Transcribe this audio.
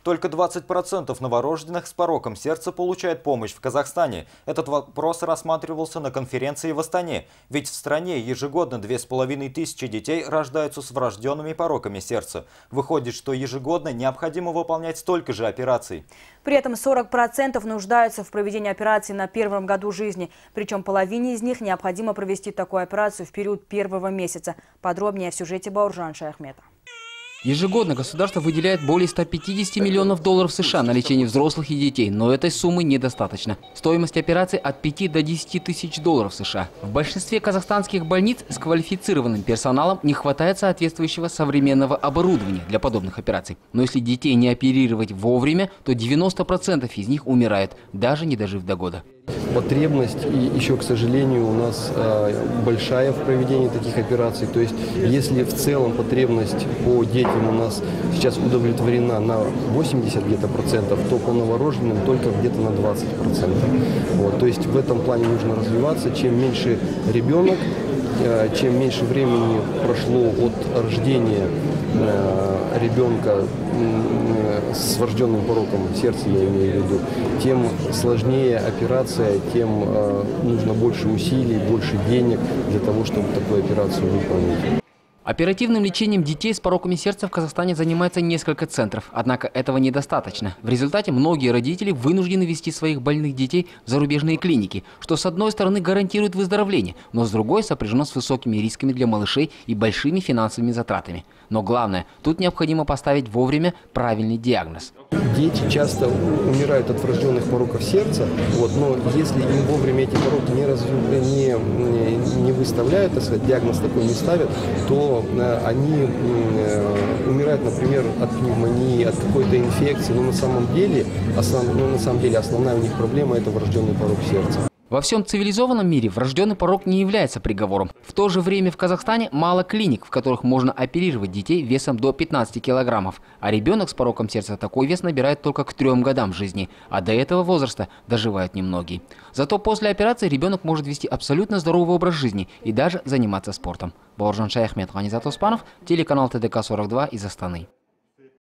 Только 20% новорожденных с пороком сердца получают помощь в Казахстане. Этот вопрос рассматривался на конференции в Астане. Ведь в стране ежегодно 2500 детей рождаются с врожденными пороками сердца. Выходит, что ежегодно необходимо выполнять столько же операций. При этом 40% нуждаются в проведении операции на первом году жизни. Причем половине из них необходимо провести такую операцию в период первого месяца. Подробнее в сюжете Бауржан Шаяхмета. Ежегодно государство выделяет более 150 миллионов долларов США на лечение взрослых и детей, но этой суммы недостаточно. Стоимость операций от 5 до 10 тысяч долларов США. В большинстве казахстанских больниц с квалифицированным персоналом не хватает соответствующего современного оборудования для подобных операций. Но если детей не оперировать вовремя, то 90% из них умирают, даже не дожив до года. Потребность и еще, к сожалению, у нас большая в проведении таких операций. То есть, если в целом потребность по детям у нас сейчас удовлетворена на 80 где-то процентов, то по новорожденным только где-то на 20%. Вот, то есть в этом плане нужно развиваться. Чем меньше ребенок, чем меньше времени прошло от рождения ребенка с врожденным пороком сердца, я имею в виду, тем сложнее операция, тем нужно больше усилий, больше денег для того, чтобы такую операцию выполнить. Оперативным лечением детей с пороками сердца в Казахстане занимается несколько центров. Однако этого недостаточно. В результате многие родители вынуждены везти своих больных детей в зарубежные клиники, что с одной стороны гарантирует выздоровление, но с другой сопряжено с высокими рисками для малышей и большими финансовыми затратами. Но главное, тут необходимо поставить вовремя правильный диагноз. Дети часто умирают от врожденных пороков сердца, но если им вовремя эти пороки не выставляют, так сказать, диагноз такой не ставят, то они умирают, например, от пневмонии, от какой-то инфекции. Но на самом деле основная у них проблема – это врожденный порок сердца. Во всем цивилизованном мире врожденный порок не является приговором. В то же время в Казахстане мало клиник, в которых можно оперировать детей весом до 15 килограммов. А ребенок с пороком сердца такой вес набирает только к 3 годам жизни. А до этого возраста доживают немногие. Зато после операции ребенок может вести абсолютно здоровый образ жизни и даже заниматься спортом. Бауржан Шаяхмет, Ганизат Оспанов, телеканал ТДК-42 из Астаны.